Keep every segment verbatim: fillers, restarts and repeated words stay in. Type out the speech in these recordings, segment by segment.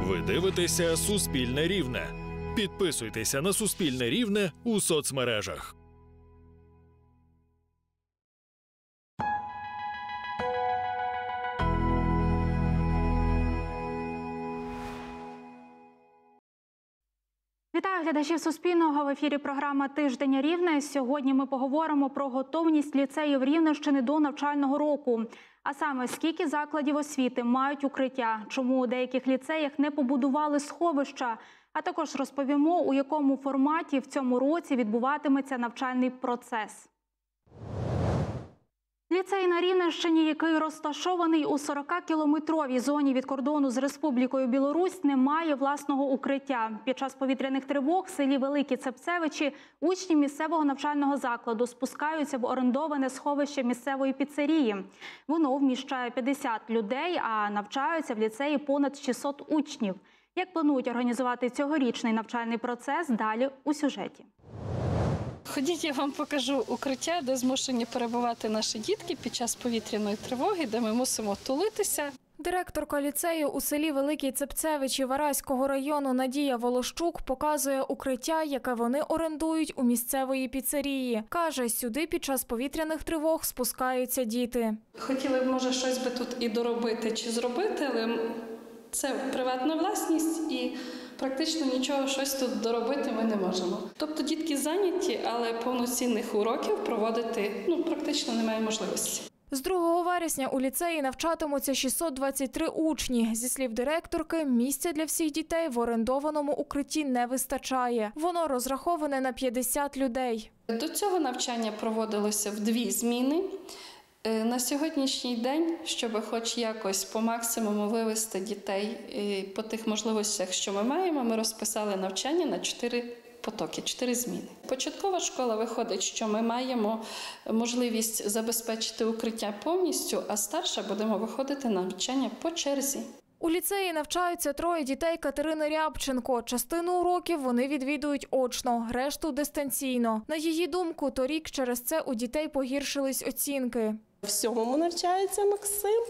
Ви дивитеся «Суспільне Рівне». Підписуйтеся на «Суспільне Рівне» у соцмережах. Вітаю глядачів Суспільного. В ефірі програма «Тиждень Рівне». Сьогодні ми поговоримо про готовність ліцеїв Рівненщини до навчального року. А саме, скільки закладів освіти мають укриття, чому у деяких ліцеях не побудували сховища, а також розповімо, у якому форматі в цьому році відбуватиметься навчальний процес. Ліцей на Рівненщині, який розташований у сорокакілометровій зоні від кордону з Республікою Білорусь, не має власного укриття. Під час повітряних тривог в селі Великі Цепцевичі учні місцевого навчального закладу спускаються в орендоване сховище місцевої піцерії. Воно вміщає п'ятдесят людей, а навчаються в ліцеї понад шістсот учнів. Як планують організувати цьогорічний навчальний процес, далі у сюжеті. Ходіть, я вам покажу укриття, де змушені перебувати наші дітки під час повітряної тривоги, де ми мусимо тулитися. Директорка ліцею у селі Великі Цепцевичі Вараського району Надія Волощук показує укриття, яке вони орендують у місцевої піцерії. Каже, сюди під час повітряних тривог спускаються діти. Хотіли б, може, щось би тут і доробити чи зробити, але це приватна власність і практично нічого щось тут доробити ми не можемо. Тобто дітки зайняті, але повноцінних уроків проводити ну, практично немає можливості. З другого вересня у ліцеї навчатимуться шістсот двадцять три учні. Зі слів директорки, місця для всіх дітей в орендованому укритті не вистачає. Воно розраховане на п'ятдесят людей. До цього навчання проводилося в дві зміни. На сьогоднішній день, щоб хоч якось по максимуму вивести дітей по тих можливостях, що ми маємо, ми розписали навчання на чотири потоки, чотири зміни. Початкова школа виходить, що ми маємо можливість забезпечити укриття повністю, а старша будемо виходити на навчання по черзі. У ліцеї навчаються троє дітей Катерини Рябченко. Частину уроків вони відвідують очно, решту – дистанційно. На її думку, торік через це у дітей погіршились оцінки. В сьомому навчається Максим,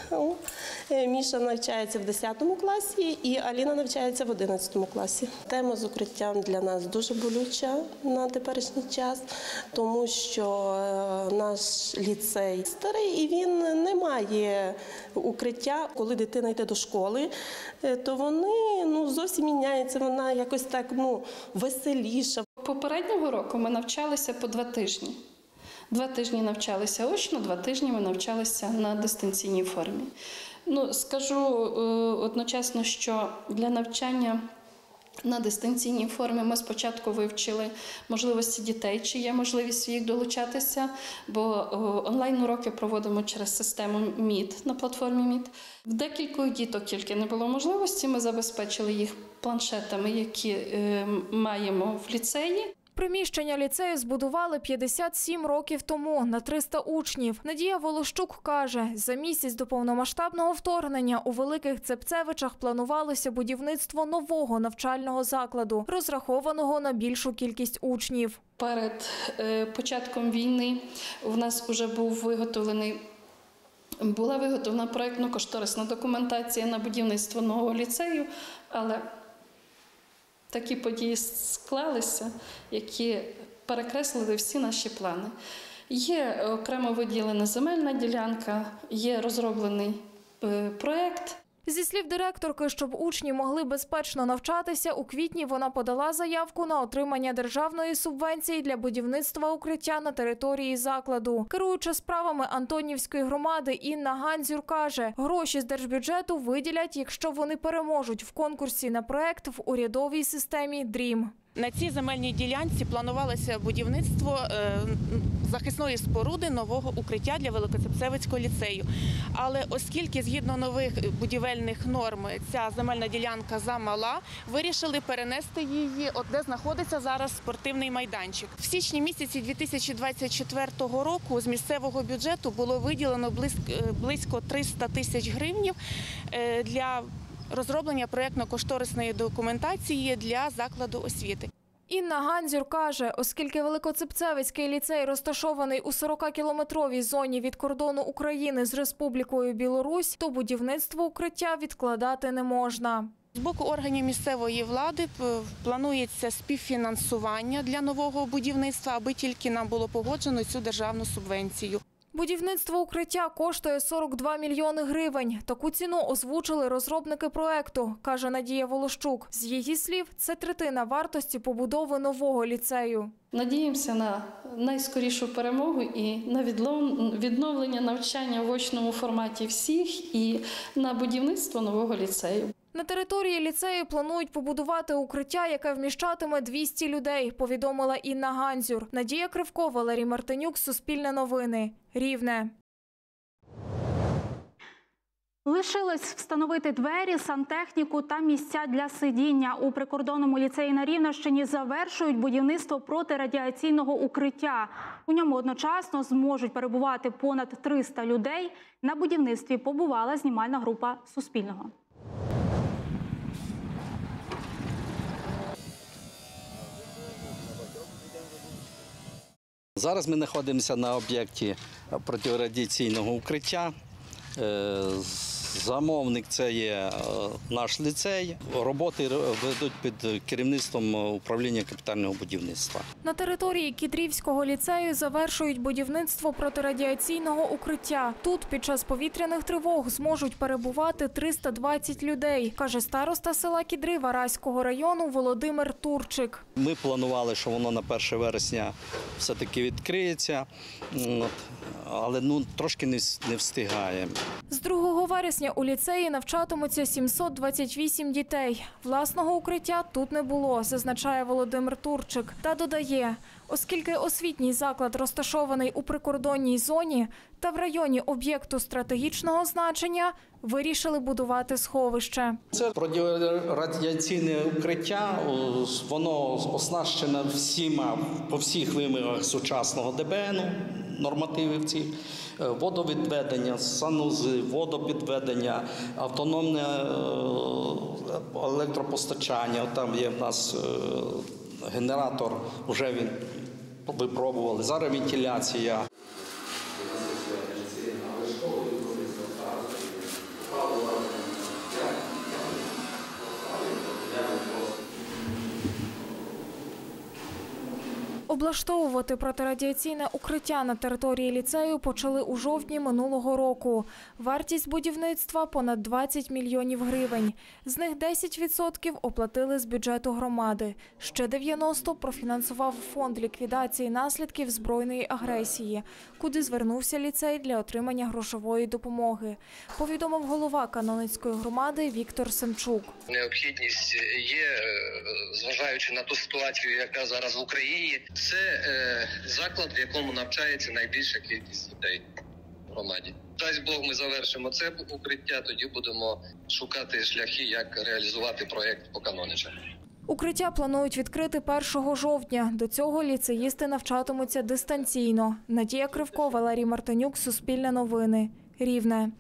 Міша навчається в десятому класі і Аліна навчається в одинадцятому класі. Тема з укриттям для нас дуже болюча на теперішній час, тому що наш ліцей старий і він не має укриття. Коли дитина йде до школи, то вони ну, зовсім міняються, вона якось так ну, веселіша. Попереднього року ми навчалися по два тижні. Два тижні навчалися очно, два тижні ми навчалися на дистанційній формі. Ну, скажу одночасно, що для навчання на дистанційній формі ми спочатку вивчили можливості дітей, чи є можливість їх долучатися, бо онлайн-уроки проводимо через систему Міт на платформі Міт. В декількох діток тільки не було можливості, ми забезпечили їх планшетами, які маємо в ліцеї. Приміщення ліцею збудували п'ятдесят сім років тому на триста учнів. Надія Волощук каже, за місяць до повномасштабного вторгнення у Великих Цепцевичах планувалося будівництво нового навчального закладу, розрахованого на більшу кількість учнів. Перед е, початком війни у нас вже був виготовлений була виготовлена проєктно-кошторисна документація на будівництво нового ліцею, але такі події склалися, які перекреслили всі наші плани. Є окремо виділена земельна ділянка, є розроблений проєкт. Зі слів директорки, щоб учні могли безпечно навчатися, у квітні вона подала заявку на отримання державної субвенції для будівництва укриття на території закладу. Керуюча справами Антонівської громади Інна Гандзюр каже, гроші з держбюджету виділять, якщо вони переможуть в конкурсі на проект в урядовій системі дрім. На цій земельній ділянці планувалося будівництво захисної споруди нового укриття для Великоцепцевицького ліцею. Але оскільки згідно нових будівельних норм ця земельна ділянка замала, вирішили перенести її, от де знаходиться зараз спортивний майданчик. В січні місяці дві тисячі двадцять четвертого року з місцевого бюджету було виділено близько триста тисяч гривень для розроблення проєктно-кошторисної документації для закладу освіти. Інна Гандзюр каже, оскільки Великоцепцевицький ліцей розташований у сорокакілометровій зоні від кордону України з Республікою Білорусь, то будівництво укриття відкладати не можна. З боку органів місцевої влади планується співфінансування для нового будівництва, аби тільки нам було погоджено цю державну субвенцію. Будівництво укриття коштує сорок два мільйони гривень. Таку ціну озвучили розробники проекту, каже Надія Волощук. З її слів, це третина вартості побудови нового ліцею. Надіємося на найскорішу перемогу і на відновлення навчання в очному форматі всіх і на будівництво нового ліцею. На території ліцею планують побудувати укриття, яке вміщатиме двісті людей, повідомила Інна Ганзюр. Надія Кривко, Валерій Мартинюк, Суспільне новини, Рівне. Лишилось встановити двері, сантехніку та місця для сидіння. У прикордонному ліцеї на Рівненщині завершують будівництво протирадіаційного укриття. У ньому одночасно зможуть перебувати понад триста людей. На будівництві побувала знімальна група Суспільного. Зараз ми знаходимося на об'єкті протирадіаційного укриття. Замовник – це є наш ліцей. Роботи ведуть під керівництвом управління капітального будівництва. На території Кідрівського ліцею завершують будівництво протирадіаційного укриття. Тут під час повітряних тривог зможуть перебувати триста двадцять людей, каже староста села Кідри Вараського району Володимир Турчик. Ми планували, що воно на перше вересня все-таки відкриється, але ну, трошки не встигаємо. З другого вересня у ліцеї навчатимуться сімсот двадцять вісім дітей. Власного укриття тут не було, зазначає Володимир Турчик. Та додає, оскільки освітній заклад розташований у прикордонній зоні та в районі об'єкту стратегічного значення, вирішили будувати сховище. Це протирадіаційне укриття, воно оснащено всіма, по всіх вимогах сучасного Д Б Н, нормативів цих, водовідведення, санузли, водопідведення, автономне електропостачання. Там є в нас генератор, вже він випробували, зараз вентиляція. Облаштовувати протирадіаційне укриття на території ліцею почали у жовтні минулого року. Вартість будівництва – понад двадцять мільйонів гривень. З них десять відсотків оплатили з бюджету громади. Ще дев'яносто – профінансував фонд ліквідації наслідків збройної агресії, куди звернувся ліцей для отримання грошової допомоги. Повідомив голова Каноницької громади Віктор Семчук. Необхідність є, зважаючи на ту ситуацію, яка зараз в Україні. Це е, заклад, в якому навчається найбільша кількість дітей в громаді. Дасть Бог, ми завершимо це укриття, тоді будемо шукати шляхи, як реалізувати проєкт по Каноничах. Укриття планують відкрити першого жовтня. До цього ліцеїсти навчатимуться дистанційно. Надія Кривко, Валерій Мартинюк, Суспільне новини, Рівне.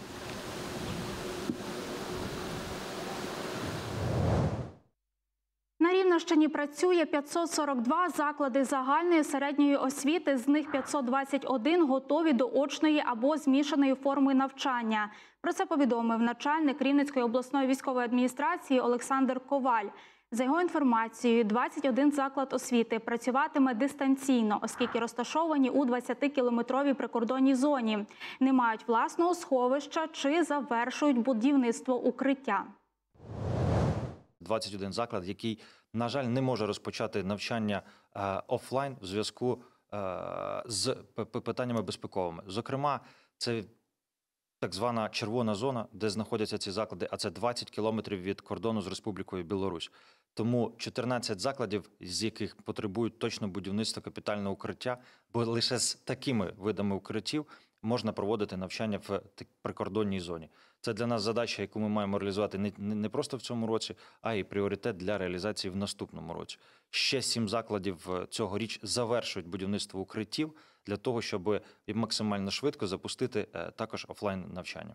На Рівненщині працює п'ятсот сорок два заклади загальної середньої освіти, з них п'ятсот двадцять один готові до очної або змішаної форми навчання. Про це повідомив начальник Рівненської обласної військової адміністрації Олександр Коваль. За його інформацією, двадцять один заклад освіти працюватиме дистанційно, оскільки розташовані у двадцятикілометровій прикордонній зоні, не мають власного сховища чи завершують будівництво укриття. двадцять один заклад, який, на жаль, не може розпочати навчання е, офлайн в зв'язку е, з питаннями безпековими. Зокрема, це так звана червона зона, де знаходяться ці заклади, а це двадцять кілометрів від кордону з Республікою Білорусь. Тому чотирнадцять закладів, з яких потребують точно будівництва капітального укриття, бо лише з такими видами укриттів можна проводити навчання в прикордонній зоні. Це для нас задача, яку ми маємо реалізувати не, не просто в цьому році, а й пріоритет для реалізації в наступному році. Ще сім закладів цьогоріч завершують будівництво укриттів для того, щоб максимально швидко запустити також офлайн навчання.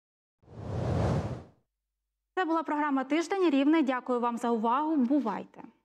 Це була програма «Тиждень Рівне». Дякую вам за увагу. Бувайте!